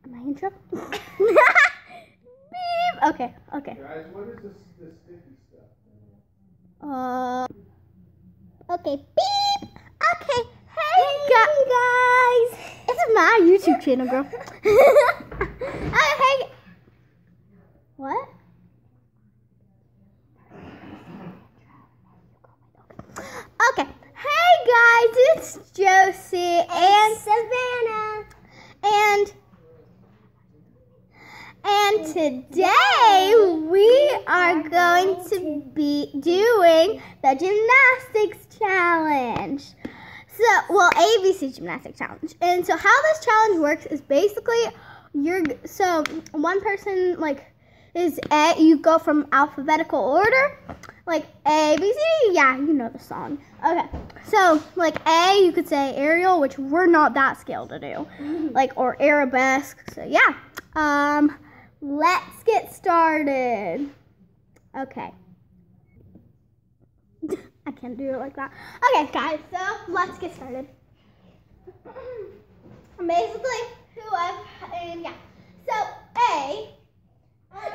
Am I in trouble? Beep. Okay. Guys, what is this sticky stuff? Okay. Beep. Okay. Hey guys. This is my YouTube channel, girl. Hey. What? Okay. Hey guys, it's Josie and Savannah. And today we are going to be doing the gymnastics challenge. Well, ABC gymnastics challenge. And so how this challenge works is basically one person is A, you go from alphabetical order, like A, B, C, yeah, you know the song. Okay, so A, you could say Ariel, which we're not that skilled to do, or arabesque, so yeah. Let's get started. Okay. I can't do it like that. Okay, guys, so let's get started. Basically, so A, I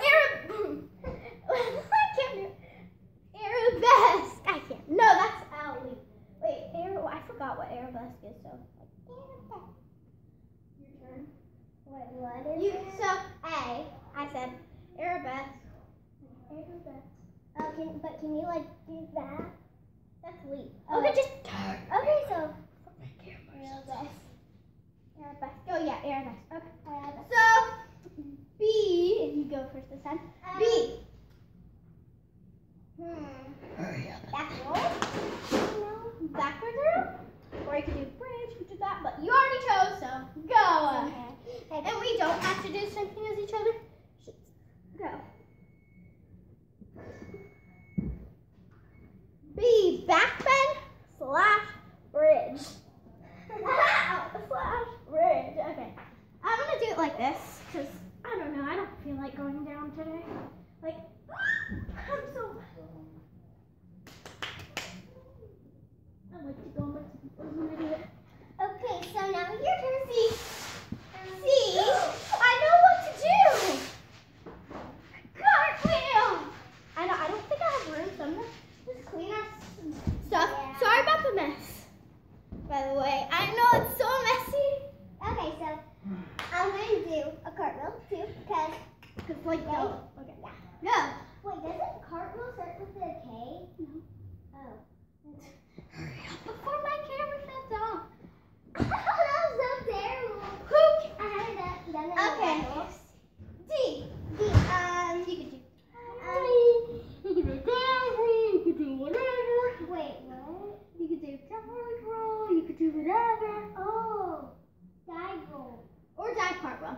can't do it. Arabesque. I can't. No, that's Ellie. Wait, I forgot what arabesque is, so. Arabesque. Your turn. Wait, what is it? So, A, I said arabesque. Arabesque. But can you, do that? That's Lee. Okay, okay, so. Arabesque. Arabesque. Oh, yeah, arabesque. Okay. Arabesque. So, B, if you go first this time. B. Backwards roll? No. Backwards roll? Or you can do bridge, which is that, but you already chose, so go. Okay. And we don't have to do the same thing as each other. Go. B, back bend / bridge. / bridge. Okay. I'm going to do it like this, because I don't know, I don't feel like going down today. I'm so... I like to go back to people when I do it. Okay, so now your turn, C. C, I know what to do. Cartwheel. I don't think I have room, so I'm going to just clean our stuff. Yeah. Sorry about the mess, by the way. I know it's so messy. Okay, so I'm going to do a cartwheel, too, because go. Okay, yeah. Go. Wait, doesn't cartwheel start with a K? No. Oh. Hurry up before my camera shuts off. That was so terrible. I haven't done that. Okay. D. You can do. You can do cartwheel. You can do whatever. Wait, what? You can do cartwheel roll. You can do whatever. Oh. Dive roll. Or dive cartwheel.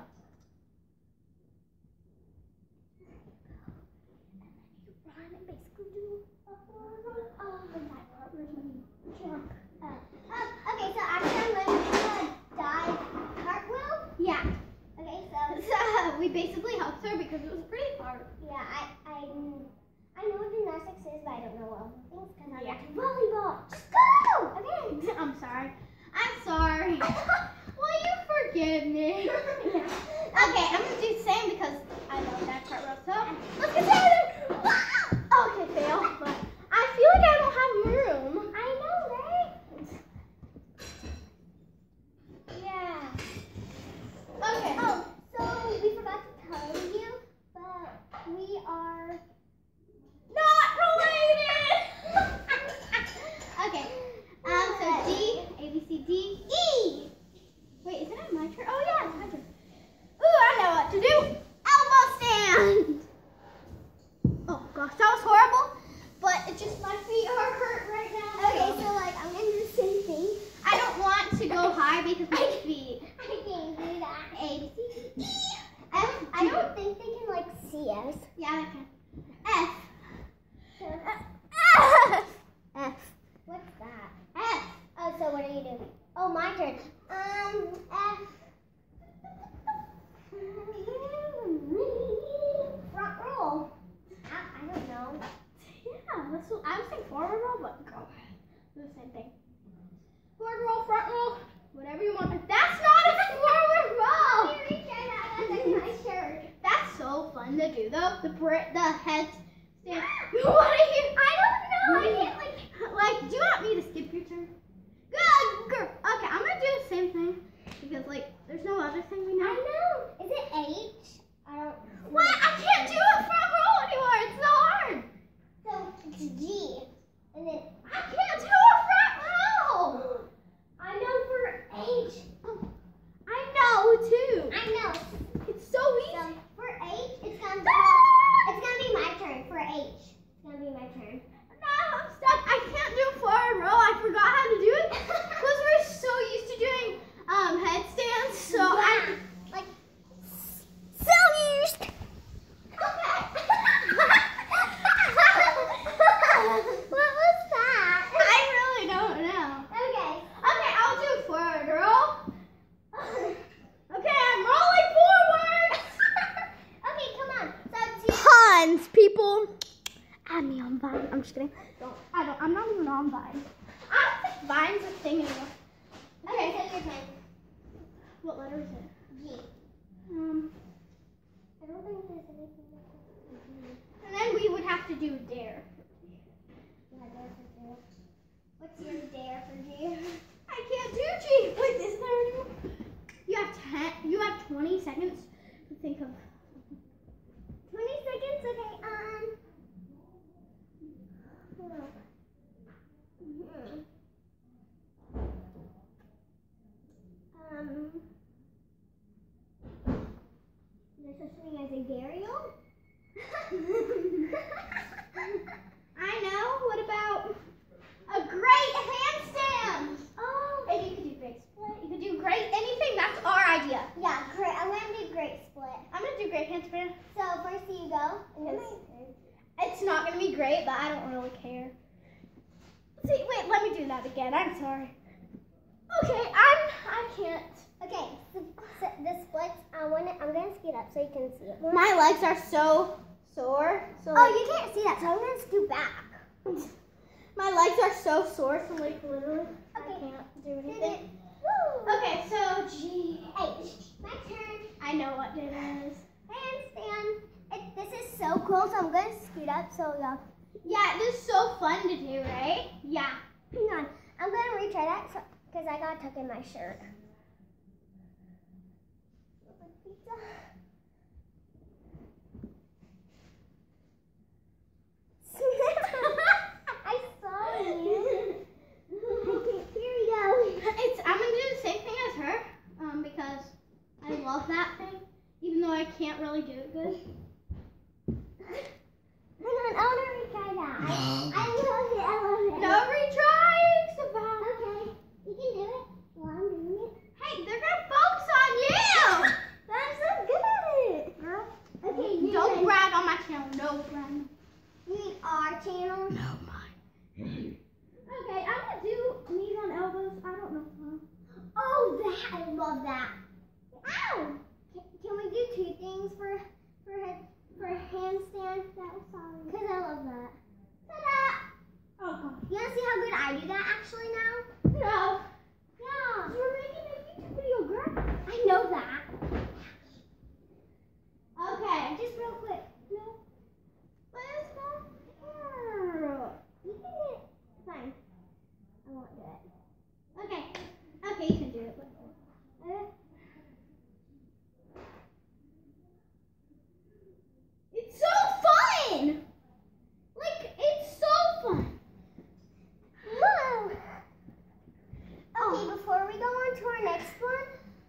Okay, so actually I'm going to do a dive cartwheel. Yeah. Okay, so we basically helped her because it was pretty hard. Yeah, I know what gymnastics is, but I don't know all the things because I'm watching volleyball. Just go! Okay. I'm sorry. Will you forgive me? Yeah. Okay, I'm going to do the same because I love that cartwheel. So let's get started. Okay, fail. But I feel like I don't have room. I know, right? Yeah. Okay. Oh, so we forgot to tell you, but we are not related. Okay. So D, A, B, C, D, E. Wait, isn't it my turn? Oh yeah, it's my turn. Ooh, I know what to do. Elbow stand. Oh gosh, that was horrible. But it's just my feet are hurt right now. Okay, so I'm gonna do the same thing. I don't want to go high because my feet. I can't do that. A, B, C, D, E. I don't think they can see us. Yeah, they can. F. F. What's that? F. Oh, so what are you doing? Oh, my turn. F. Front roll. I don't know. Yeah, I was saying forward roll, but go ahead. Do the same thing. Forward roll, front roll, whatever you want. But that's not a forward roll. fun to do though. The headstand. What are you? I don't know. I can't like. Do you want me to skip your turn? Good girl. Okay, I'm gonna do the same thing because like there's no other thing we know. I know. Is it H? I don't. What? I can't do a front roll anymore. It's so hard. So it's G, and then I can't do a front roll. I know for H. I know too. I know. It's so easy. So for H, it's gonna be my turn. For H, it's gonna be my turn. No, I'm stuck. I can't do a forward roll. I forgot how to do it because we're so used to doing headstands. So Yeah. like So used. okay. What was that? I really don't know. Okay. Okay, I'll do a forward roll. Okay, I'm rolling forward. Okay, come on. So Tons people add me on Vine. I'm just kidding. I'm not even on Vine. I don't think Vine's a thing anymore. okay, so your turn. What letter is it? G. Um, I don't think there's anything like that. and then we would have to do dare. Yeah, dare for G. What's your dare for G? I can't do G. Wait, is there anymore? You have 20 seconds to think of. 20 seconds. Okay. Hold on. There's such thing as a Dario. I know. What about a great handstand? Oh. And you could do great split. You could do great anything. That's our idea. Yeah, great. I'm gonna do great split. I'm gonna do great handstand. So first you go. And then It's not gonna be great, but I don't really care. See, wait, let me do that again. I'm sorry. Okay, I can't. okay. So the splits. I'm gonna speed up so you can see it more. My legs are so sore. So Oh, you can't see that, so I'm gonna scoot back. my legs are so sore, so like literally, I Okay. can't do anything. Woo. Okay, so G. H. My turn. I know what it is. Handstand. This is so cool, so I'm gonna scoot up so y'all. Yeah, this is so fun to do, right? Yeah. Hang on. I'm gonna retry that because I got tucked in my shirt. I saw you. Here we go. I'm gonna do the same thing as her, because I love that thing, even though I can't really do it good. Hang on, I want to retry that. I love it. I love it. No retrying, Savannah. Okay, you can do it while I'm doing it. Hey, they're gonna focus on you. I'm so good at it, girl. Okay, Don't brag on my channel. No brag. You mean our channel? No, mine. Okay, I'm gonna do knees on elbows. I don't know. Oh, that I love that. Ow! Can we do two things for handstand? That was solid. Cause I love that. Ta-da! Oh God. You wanna see how good I do that actually now? No. Yeah. You're making a YouTube video, girl. I know that. Okay. Just real quick. No. Let's go. You can do it. Fine. I won't do it. Okay. Okay, you can do it. Okay. It's so fun. Like, it's so fun. Woo! Okay, before we go on to our next one,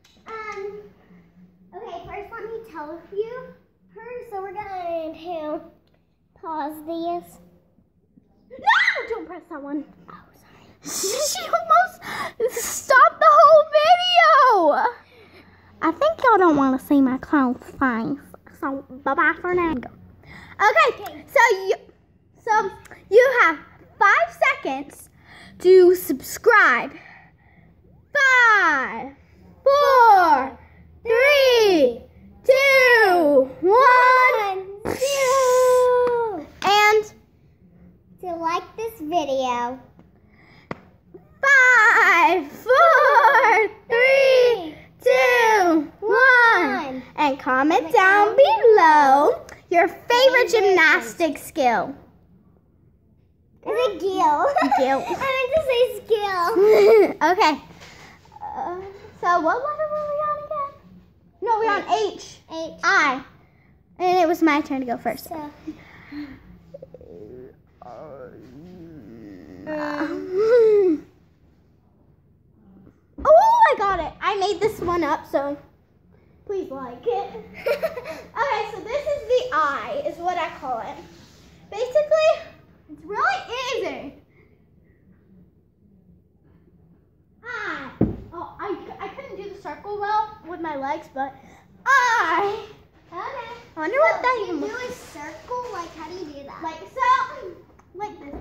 okay, first let me tell you her. So we're going to pause this. No! Don't press that one. Oh, sorry. She almost stopped the whole video. I think y'all don't want to see my clown face. So, bye-bye for now. Okay, so you have 5 seconds to subscribe. 5, 4, 3, 2, 1, 0. And To like this video. 5, 4, 3, 2, 1. And comment down below Your favorite gymnastics skill. Is it Gil? Gil. I meant to say skill. Okay. So what letter were we on again? No, we're on H. H. I. And it was my turn to go first. So, Oh, I got it. I made this one up, so please like it. Okay, so this is the I, is what I call it. Basically, it's really easy. I. Oh, I couldn't do the circle well with my legs, but I. okay. I wonder what that You even do looks a circle? Like, how do you do that? like. So, like this.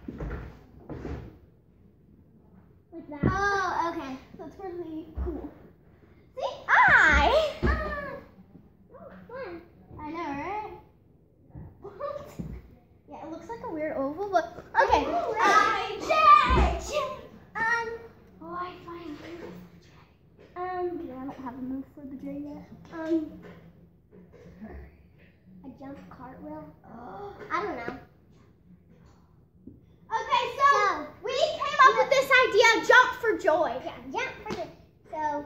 Like that. Oh, okay. That's really cool. See, I. Oh, fun. I know, right? Yeah, it looks like a weird oval, but okay. Ooh, I J. Oh, I find yeah, I don't have a move for the J yet. A jump cartwheel. I don't know. Okay, so we came up with this idea, jump for joy. Yeah, jump for the. So.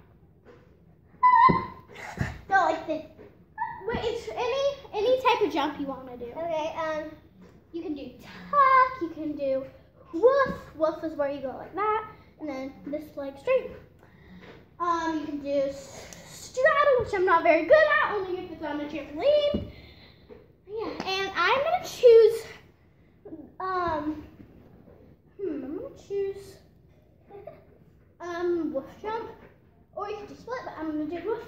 Go like this. Wait, it's any type of jump you want to do. Okay. You can do tuck, you can do woof. Woof is where you go like that, and then this leg straight. You can do straddle, which I'm not very good at, only if it's on a trampoline. Yeah, and I'm gonna choose. I'm gonna choose woof jump, or you can do split, but I'm gonna do woof.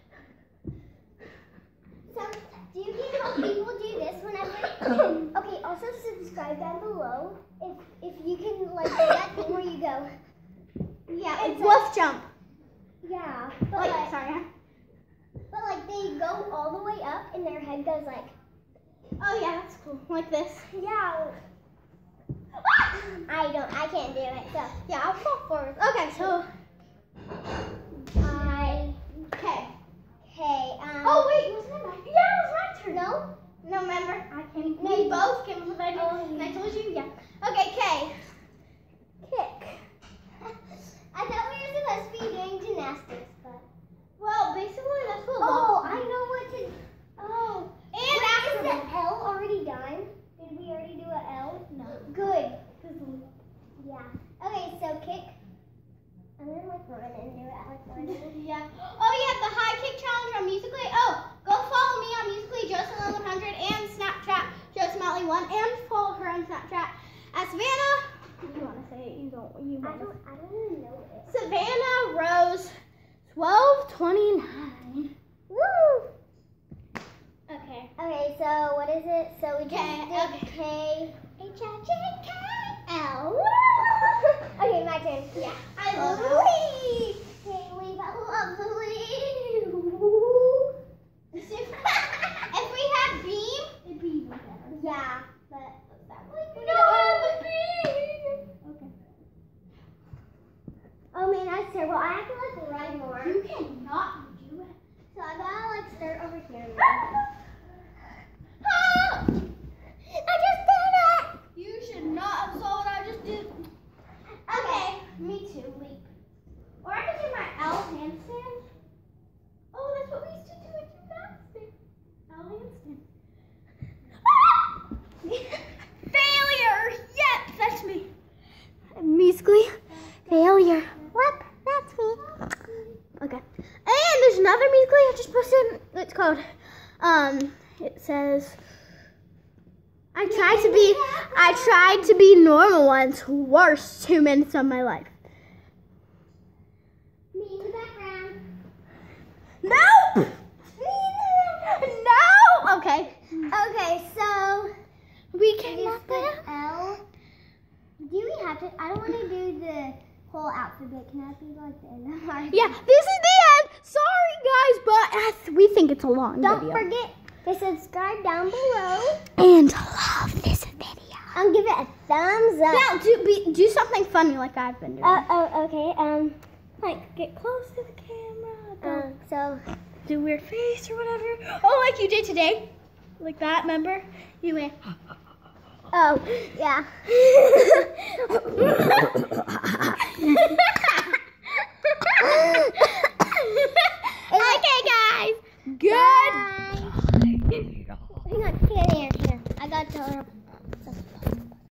So, do you think people do this whenever? Okay. Also, subscribe down below if you can like do that thing where you go. Yeah, It's woof jump. Yeah. But Like, like, sorry. but like they go all the way up and their head goes like. Oh yeah, that's cool. Like this. Yeah. I can't do it. So. Yeah, I'll fall forward. Okay, so okay. Okay. Oh wait, wasn't it my? Yeah, it was my turn. No. No, remember? I came. No, We you- both came with idea, Oh, and I told you. Yeah. Okay, K. Kick. I thought we were supposed to be doing gymnastics, but. Well, basically that's what. Oh, I know what to. Oh. And Wait, after is the L already done? Did we already do an L? No. Good. Yeah. Okay, so kick. I'm gonna like run and do it. I like running. Yeah. Oh yeah, the high kick challenge on Musical.ly. Oh, go follow me on Musical.ly, Jocelyn100, and Snapchat, Jocelyn1, and follow her on Snapchat at Savannah. You want to say it? You don't. You I want to. don't even know it. Savannah Rose 1229. Woo! Okay. Okay, so what is it? So we just K, did okay. K. H-I-J-K-L. Okay, my turn. Yeah. I love the it. lead. Kaylee, I love the lead. If we had beam, it'd be even better. Yeah, but that would be. Okay. Oh man, that's terrible. I have to like run more. You cannot do it. So I gotta like start over here. I just did it. You should not have saw what I just did. Okay, me too. Leap. Or I could do my L handstand. Oh, that's what we used to do in gymnastics. L handstand. Failure. Yep, that's me. Musically, failure. What? That's me. Okay. And there's another Musically I just posted. It's called. It says. I tried to be normal once. Worst 2 minutes of my life. Me in the background. No! No! Okay. Okay, so We just cannot the L. Do we have to? I don't want to do the whole alphabet. Can I be like the end of our? Yeah, this is the end. Sorry, guys, but we think it's a long Don't video. forget to subscribe down below And love this video. and give it a thumbs up. Now, do something funny like I've been doing. Okay. Like, get close to the camera. So Do weird face or whatever. Oh, like you did today. like that, remember? You went. Oh, yeah. Okay, guys. Good. Hang on, here. I got to tell her.